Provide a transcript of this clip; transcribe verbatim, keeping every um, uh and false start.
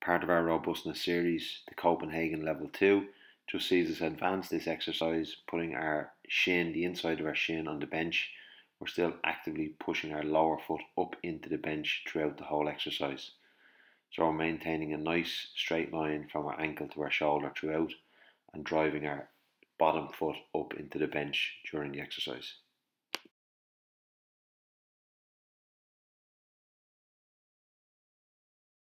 Part of our robustness series, the Copenhagen Level two, just sees us advance this exercise, putting our shin, the inside of our shin, on the bench. We're still actively pushing our lower foot up into the bench throughout the whole exercise. So we're maintaining a nice straight line from our ankle to our shoulder throughout and driving our bottom foot up into the bench during the exercise.